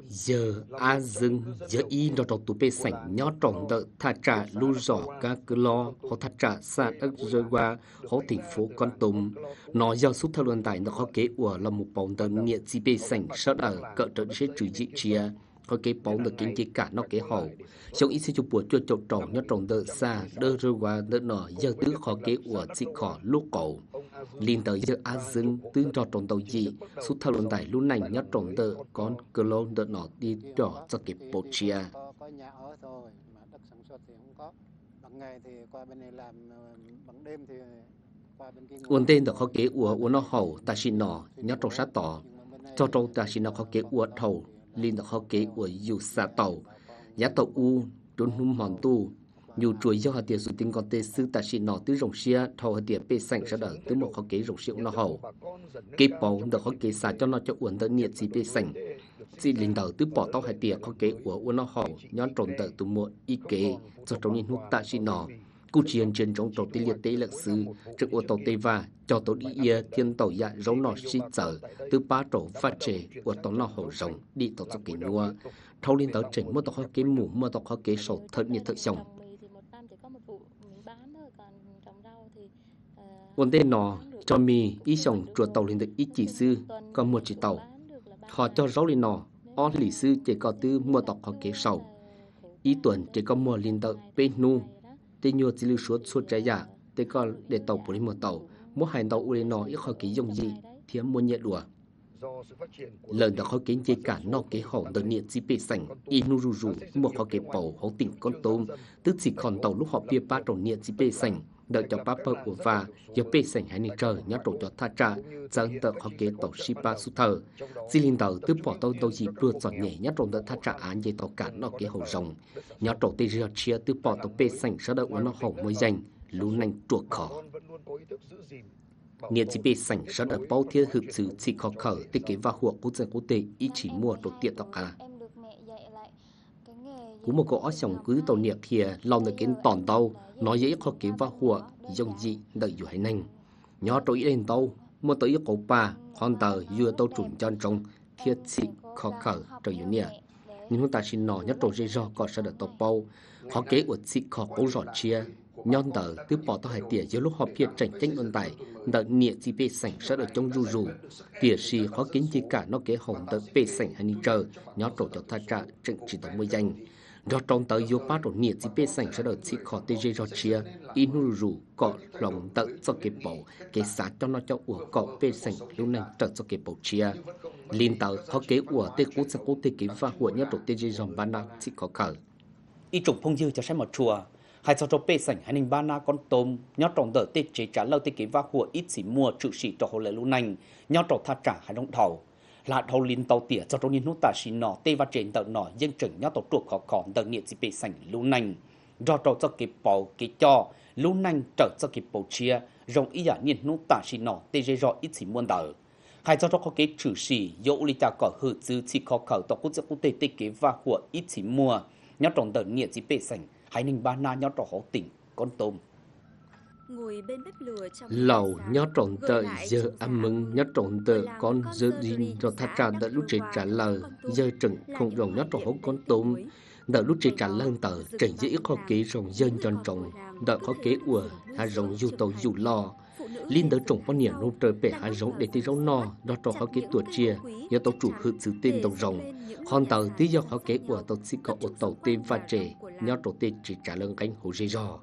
giờ a dưng giờ y nó đầu tụ bê sảnh nhó trồng đợi thà trả lưu rõ các cứ lo họ thà trả xa đất rơi qua họ thành phố con tùm nó do suốt theo luận tài nó có kế của là một bóng tờ nghĩa gì bê sảnh sợ ở cỡ trở sẽ chủ dị chia có kế bóng được kinh tế cả nó kế hậu trong ít sẽ chụp bùa cho trồng trồng nhó trồng đợi xa đỡ rơi qua đỡ nọ giờ tứ khó kế của chỉ khó lúc cổ liên tới giờ a dưng tương cho trồng đầu gì suốt theo luận tài lúc này nhó trồng đợi con cơ lô đỡ nọ đi đỏ cho kịp bộ chia có nhà ở rồi mà đất sản xuất thì không có, bằng ngày thì qua bên này làm, bằng đêm thì qua bên kia. uốn tên được khó kế uốn nó hậu ta xin nọ nhớ trong sát tỏ cho trong ta xin nó khó kế uốn thầu liên được khó kế uốn dù xa tàu giá tàu u đốn hum hòn tu nhiều chuối do hạt tiền số tiền còn tê sư ta xin nọ tứ rồng xia thầu hạt tiền bê sành sẽ đỡ tứ một khó kế rồng xia nó hậu kế bầu được khó kế xả cho nó cho uốn đỡ nhiệt gì bê sành chỉ linh đầu tứ bỏ tao hạt tiền khó kế uốn nó hậu nhón trộn đỡ từ một ý kế cho trong những hút ta xin nọ cú chiến trên trong tổ tê liệt tế lệ sư trực ô tô tê va cho tổ đi ia thiên tổ dạ giống nọ xí sở từ ba tổ phát trẻ của tổ nọ hậu rồng đi tổ cho kỹ nua thâu lên tàu chỉnh mua tàu khó kế mũ mua tàu khó kế sổ thật nhiệt thực sống vấn đề nọ cho mì ý sống chuột tàu lên được ít chỉ sư còn một chỉ tàu họ cho rau lên nọ ó lì sư chỉ có tư mua tàu khó kế sầu ý tuần chỉ có mua lên tàu bên nu tê nhiều chỉ lưu suốt trái giả tê còn để tàu bổ đi một tàu mỗi hành tàu ule nọ ít khó ký dùng gì thì muốn nhẹ đùa lần đó khó kiến chế cả nọ kế hậu đợt nhiệt chỉ bể sành inu rù một khó kế bầu hậu tỉnh con tôm tức chỉ còn tàu lúc họ bia ba trộn nhiệt chỉ bể sành đợi cho ba bờ của và giờ bể sành hay nên chờ nhớ trộn cho tha trả dẫn tờ khó kế tàu shipa su thờ chỉ linh tàu tức bỏ tàu gì vừa chọn nhẹ nhớ trộn tờ tha trả án dây tàu cả nọ kế hậu rồng nhớ trộn tê rìa chia tức bỏ tàu bể sành sau đó nó hậu mới dành lú nành chuột khó nhiệt chỉ bể sành sau đó bao thiê thực sự chỉ khó khở tích kế và huộc quốc dân quốc tế ý chỉ mua đồ tiện tàu cả cú một cỗ sòng cứ tàu nhiệt thì lòng được kiến tòn tàu nói dễ khó kế và huộc dùng gì đợi dù hay nành nhớ trội lên tàu mua tới cổ ba khoan tờ vừa tàu trùn chân trong thiết chỉ khó khở trời dù nè nhưng chúng ta xin nói nhớ trội dễ do có sẽ được tàu bao khó kế của chỉ khó cố rõ chia nhon tờ từ bỏ tàu hải tỉa giữa lúc họ phía tranh tranh ôn tài đợi nhiệt chỉ bê sảnh sẽ được trong rù tỉa xì khó kiến chỉ cả nó kế hồng đợi bê sảnh hay ni chờ nhớ trội cho tha trả trận chỉ tàu mới danh do trong tới vô ba đồ nhiệt chỉ bê sảnh sẽ được chỉ khó tê dê chia inu rù cọ lòng tự cho kịp bầu cái sát cho nó cho ủa cọ bê sảnh lúc này trở cho kịp bầu chia liên tờ khó kế ủa tê cú sẽ cố tê kịp và huột nhớ đồ tê dê dòng ban nào chỉ khó khởi y trục phong dư cho xem một chùa hai cho bê sảnh hai ninh ba na con tôm nhớ trồng đỡ tê chế trả lâu tê kịp và huột ít chỉ mua trừ sĩ cho hồ lệ lúc này nhớ trồng tha trả hai đông thầu là thầu liên tàu tỉa cho trong những nút ta xì nọ tê và trên tàu nọ dân chừng nhớ tàu truộc khó còn tàu nhiệt chỉ bể sảnh lưu nành do trâu cho kịp bầu kịp cho lưu nành trở cho kịp bầu chia rong ý giả nhiên nút ta xì nọ tê dê rõ ít chỉ muôn tờ hai cho có cái trừ xì dẫu lý ta có hư dư chỉ khó khẩu tàu quốc tế tê kế và của ít chỉ mua nhớ trong tàu nhiệt chỉ bể sảnh hai ninh ba na nhớ trong hậu tỉnh con tôm ngồi bên bếp lửa trong lầu nhớ trộn tờ giờ ăn mừng nhớ trộn tờ con giờ đi rồi thắt trả đợi lúc chị trả lời giờ trừng không rồng nhớ trộn hổ con tôm đợi lúc chị trả lời tờ trình dễ khó kế rồng dân tròn trồng đợi khó kế ủa hà rồng dù tàu dù lo liên đỡ trồng con niệm nô trời bể hà rồng để tí rồng no đó trò khó kế tuổi chia nhớ tàu chủ hự sự tên tàu rồng con tàu tí do khó kế ủa tàu chỉ có ủa tàu tên và trẻ nhớ trộn tên chỉ trả lời cánh hồ dây giò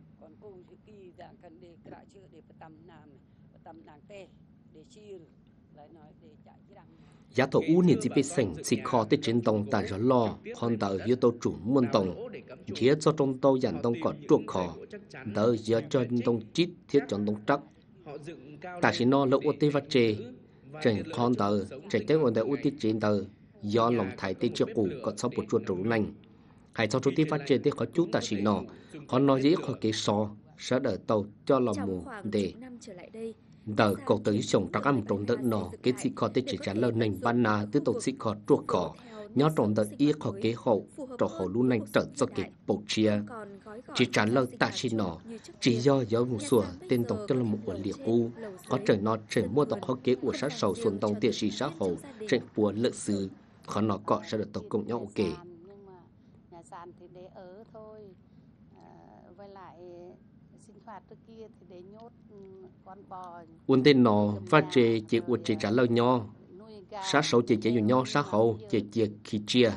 giá thổ u nhiệt chỉ bị sành chỉ khó tới trên tông tại rõ lo còn tờ yếu tố chủ muôn tông thiết cho trong tàu dàn tông còn chuột khó tờ giữa cho tông chít thiết chọn tông trắc ta chỉ no lỡ ô tê phát chê trên con tờ chạy tới ổn tờ ô tê trên tờ do lòng thái tê chưa cũ có sau một chuột trú nành hay sau chuột tê phát chê tê khó chút ta chỉ no còn nói dễ khó kế so sẽ đợi tàu cho lòng mù để đờ cậu tới sống trắc âm trong đợt nọ cái gì khó tới chỉ trả lời nành ban na từ tổ sĩ khó chuột khó nhớ trong đợt ý khó kế hậu cho hậu luôn nành trở cho kịp bầu chia chỉ trả lời ta xin nọ chỉ do một sủa tên tổng cho là một quần liệt u có trời nó trời mua tộc khó kế của sát sầu xuân tông tiệt sĩ xã hậu trời bùa lợi sư khó nó có sẽ được tổ cùng nhau ok. Nhà sàn thì để ở thôi, với lại sinh hoạt trước kia thì để nhốt con bò. Uốn tên nó phát chế chỉ uốn chế trả lời nhau, sát sấu chỉ chế nho sát hậu chỉ khi chia.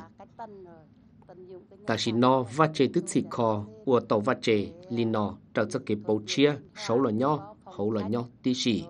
Ta chỉ nó phát chế tức xịt kho, uốn tàu phát chế linh nó trở cho cái bầu chia, sấu là nho, hậu là nho tí xỉ.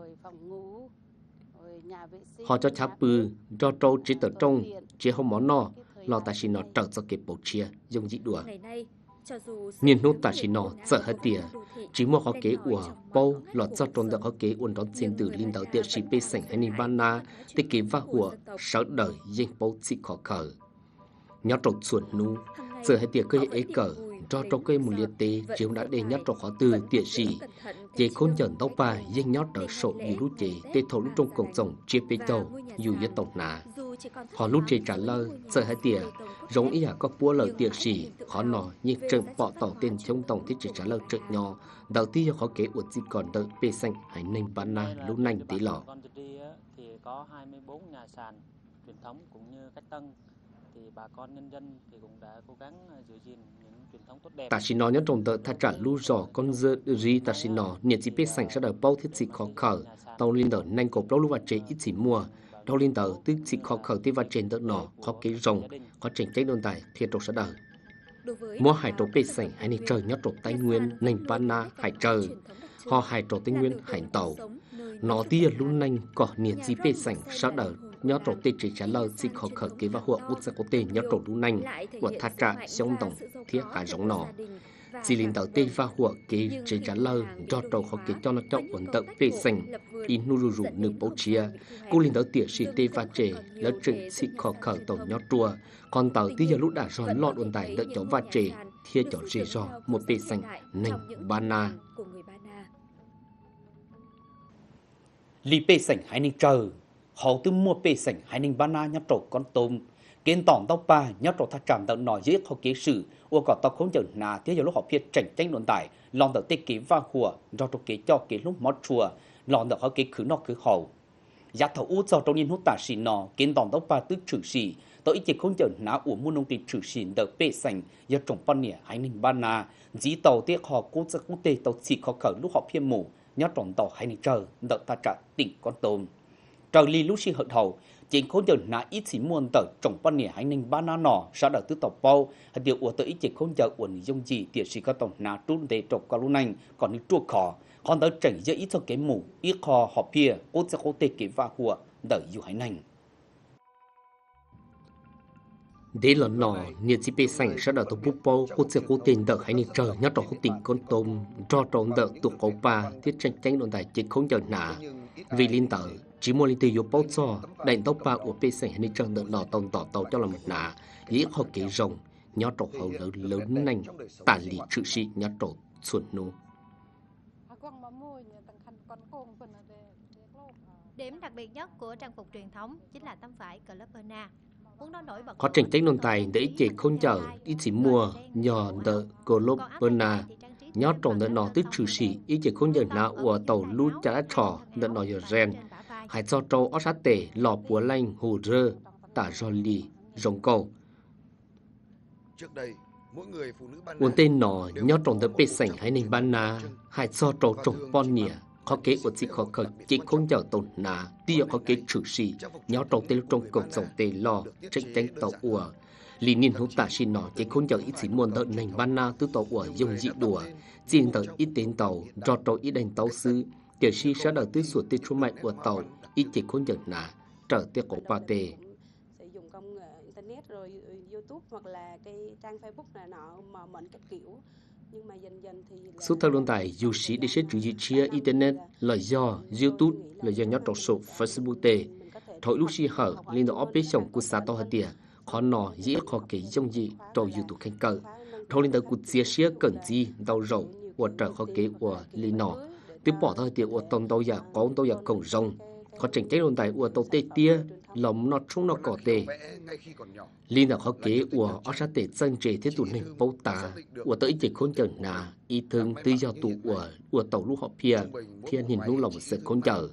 Họ cho chắp bư, cho trâu chỉ tờ trông, chỉ không món nó, lo ta chỉ nó trở cho cái bầu chia, dùng dị đùa. Nhìn nút ta chỉ nó sợ hết tìa, chỉ mua họ kế của bầu, lọt cho trông được họ kế uốn đón xin từ linh đạo tiệt sĩ bê sảnh hay ninh ban na, tích kế vác hùa, sợ đời dinh bầu xị khó khờ. Nhớ trộn xuẩn nu, sợ hết tìa cây ấy cờ, cho trâu cây một liệt tế, chiếu đã để nhớ trộn khó từ tiệt sĩ. Chế khôn chẩn tóc bà, dinh nhớ trở sổ dù lúc chế, tê thấu lúc trong cổng rồng, chia bê tàu, dù như tổng ná. Họ lúc chế trả lời, sợ hết tìa, giống ý có búa lời tiệt sĩ, khó nọ như trợn bỏ tàu tên trong tổng thiết chế trả lời trợn nhỏ. Đầu tiên họ kế uột gì còn đợi bê xanh hay nênh bán na lúc nành tí lọ. Thì có 24 nhà sàn truyền thống cũng như cách tân. Thì bà con nhân dân thì cũng đã cố gắng giữ gìn những truyền thống tốt đẹp. Ta xin nói nhớ trong tờ thà trả lưu rõ con dơ ri ta xin nói nhiệt chỉ biết sành sẽ đợi bao thiết gì khó khở tàu liên tờ nành cột lâu lúc vật chế ít chỉ mua tàu liên tờ tức chỉ khó khở tí vật trên tờ nọ khó kế rồng khó tranh trách đồn tài thiệt trục sẽ đợi mua hải trục biết sành hay nên trời nhớ trục tây nguyên nành ban na hải trời họ hải trục tây nguyên hải tàu nó tia lúc nành có nhiệt chỉ biết sành sẽ đợi nhớ trộn tê chỉ trả lời chỉ khó khởi kế và hộ út sẽ có tên nhớ trộn đúng nành của thà trả xong tổng thiết hạ giống nọ chỉ liên đầu tê và hộ kế chỉ trả lời cho trộn khó kế cho nó trọng ổn tận về sành in nu rủ nửa bầu chia cô liên đầu tiệt sĩ tê và trẻ lỡ trực chỉ khó khởi tổng nhớ trùa còn tàu tí giờ lúc đã rồi lọt ổn tài đợi cháu và trẻ thiết cháu rì rò một bê sành nành ba na lì bê sành hay ninh trời họ từ mua bê sảnh hay ninh ban na nhấp trộn con tôm kiến tỏng tóc ba nhấp trộn thắt tràm tận nổi giết họ kế sử u có tóc khốn chở nà thế giờ lúc họ phiệt tranh tranh luận tải lòng tờ tê kế va hùa do trộn kế cho kế lúc mót chùa lòng tờ họ kế khứ nọ khứ hậu giá thầu út do trong niên hút tả xì nọ kiến tỏng tóc ba tức trừ xì tờ ít chế khốn chở nà u mua nông tiền trừ xì tờ bê sảnh do trộn pan nè hay ninh ban na dí tàu tiếc họ cố giấc cố tê tàu xì khó khởi lúc họ phiên mù nhấp trộn tàu hay ninh chờ tờ ta trả tỉnh con tôm trời li lúc xí hận hậu chính khốn giờ nã ít xí muôn tờ trồng ban nẻ hay ninh ba na nọ sau đó tứ tàu bao hay điều của tờ ít chỉ khốn giờ uẩn dung gì tiệt sĩ các tổng nã trốn để trồng qua lúc này còn những chuột khó còn tờ chỉnh giờ ít cho cái mù ít kho họ pia cố sẽ cố tê cái va hùa đợi dù hay nành đấy là nọ nhiệt chỉ bê sành sau đó tụ bút bao cố sẽ cố tên đợi hay ninh trời nhớ trò cố tình con tôm cho trộn đợi tụ cổ ba thiết tranh tranh đồn đại chính khốn giờ nã vì liên tờ chỉ mua linh tiêu yếu bao cho đèn tóc ba của bê sành hay ninh trời đợi nọ tàu cho là một nã dễ họ kế rồng nhớ trò hậu lớn nành tả lý trự sĩ nhớ trò xuân nô. Điểm đặc biệt nhất của trang phục truyền thống chính là tấm vải Clubberna. Họ tranh tranh nôn tài để chỉ không chờ ít chỉ mua nhờ đỡ Clubberna nhớ trồng đỡ nó tức trừ sĩ ít chỉ không giờ nào của tàu lút trả trò đỡ nó giờ ren hãy cho trâu ở sát tể lò búa lanh hồ rơ tả rò lì rồng cầu uốn tên nó nhớ trồng đỡ bê sảnh hay ninh ban na hãy cho trâu trồng pon nhỉ khó kế của chị khó khởi chỉ không chờ tồn nà tia khó kế trừ sĩ nhớ trâu tên trong cổng dòng tê lo tranh tranh tàu ủa lý niên hữu tả xin nó chỉ không chờ ít chỉ muôn đợt nành ban na tứ tàu ủa dùng dị đùa riêng đợt ít tên tàu do trâu ít đánh tàu sư tiểu sĩ sẽ đợt tứ suốt tê chú mạnh của tàu ít chỉ không chờ nà trở tê cổ ba tê sử dụng công nghệ internet rồi YouTube hoặc là cái trang Facebook này nọ mà mệnh các kiểu. Nhưng mà dần thì số theo đồn tài dù sĩ để sẽ chủ dự chia internet là do YouTube là do nhớ trò số Facebook tê thôi lúc xí hở liên tục ốp bế chồng của xã tàu hạt tìa khó nọ dễ khó kể trong gì trò YouTube khen cờ thôi liên tục của chia sẻ cần gì đau rầu của trở khó kể của liên nọ tiếp bỏ thôi tìa của tông tàu giả có tàu giả cầu rồng có tranh trách đồn tài của tàu tê tia lòng nó trúng nó cỏ tê liên là khó kế của ở sát tê dân trẻ thiết tụ nền bấu tà của tới chỉ khốn chờ nà y thương tư do tụ của tàu lúc họ pia thiên hình lúc lòng sự khốn chờ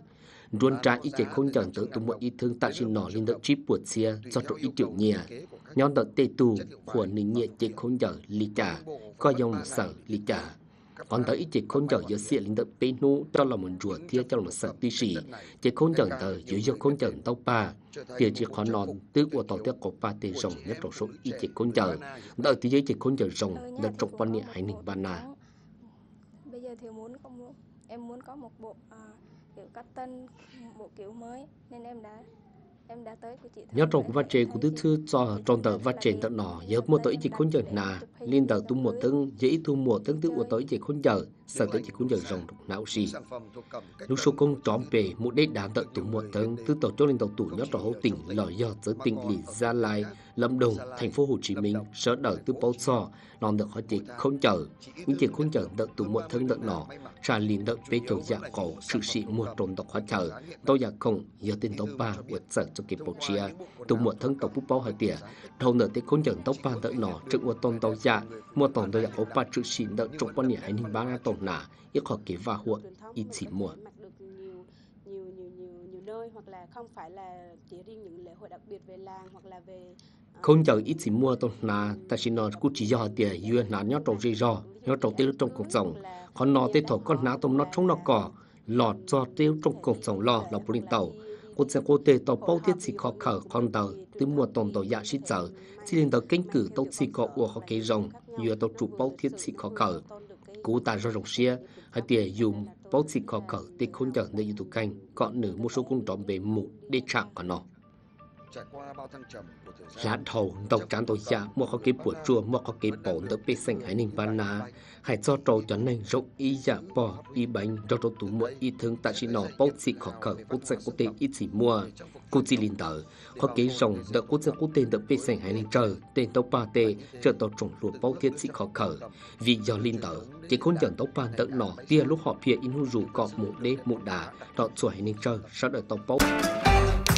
Ruân tra ý chế không chẳng tới tụ một ý thương tại xin nọ lên đợi chip buộc xe cho trộn ý tiểu nhẹ. Nhóm đợt tê tù của nền nhẹ chế không chẳng lý trả, có dòng sở lý trả. Còn tới ý chế không chẳng giữa xe lên đợi bê nụ cho là một rùa thia cho là một sở tuy sĩ. Chế không chẳng tới dưới do không chẳng tàu ba. Tiền chỉ khó nón tứ của tàu tiết của ba tiền rồng nhất trong số ý chế không chẳng. Đợi tí giấy chế không chẳng rồng đợt trong quan niệm hay nình ban na. Bây giờ thì em muốn có một bộ kiểu cắt tân, bộ kiểu mới nên em đã tới của chị. Nhớ trong vật chế của thứ thư cho trong tờ vật chế tận nọ nhớ mua tới chỉ khốn giờ nà liên tờ tu một thân dễ tu một thân thứ của tới chỉ khốn giờ sợ tới chỉ khốn giờ rồng đục não xì lúc số công tròn về một đế đá tận tu một thân thứ tổ cho lên tàu tủ nhớ trong hậu tỉnh lời do giới tỉnh lì Gia Lai Lâm Đồng thành phố Hồ Chí Minh sở đợi từ bao so non được họ chỉ khốn chờ những chỉ khốn chờ tận tu một thân tận nọ trà liền đợi về chỗ dạ cổ sự sĩ mua tròn tộc họ chờ tôi dạ không giờ tên tàu ba vượt sợ cho kịp bộ chia tu một thân tàu bút bao hai tỉa đầu nửa tới khốn chờ tàu ba tận nọ trực một tôn tàu dạ mua tàu tôi dạ có ba sự sĩ đợi trong quan niệm hay nên bán ra tàu nà ít họ kế và huộn ít chỉ mua nhiều nơi hoặc là không phải là chỉ riêng những lễ hội đặc biệt về làng hoặc là về không chờ ít chỉ mua tàu nà ta chỉ nói cũng chỉ do họ tỉa duyên nà nhớ trâu rì rò nhớ trâu tiêu trong cuộc sống còn nó tê thổ con ná tôm nó trong nó cỏ lọt cho tiêu trong cuộc sống lo là bùn tàu cô sẽ cô tê tàu bao tiết chỉ khó khở con tàu từ mua tàu tàu dạ xít giờ chỉ lên tàu cánh cử tàu chỉ có ua họ kế rồng như tàu trụ bao tiết chỉ khó khở cú ta ra rồng xia hay tỉa dùng bao chỉ khó khở để không chờ nơi youtube kênh còn nửa một số công tròn về mũ để chạm của nó lá thầu tàu trán tàu dạ mua có cái bùa chua mua có cái bổn đỡ bê xanh hải ninh ban na hãy cho trâu cho nên rộng ý dạ bò ý bánh cho trâu tủ mua ý thương tại chỉ nó bao chỉ khó khở cút sẽ có tên ít chỉ mua cút chỉ linh tờ có cái rồng đỡ cút sẽ có tên đỡ bê xanh hải ninh chờ tên tàu ba tê chờ tàu trồng lụa bao thiết chỉ khó khở vì do linh tờ chỉ khốn chẳng tàu ba đỡ nọ tia lúc họ phía in hú rủ cọp một đế một đà đọ chuột hải ninh chờ sau đợi tàu bao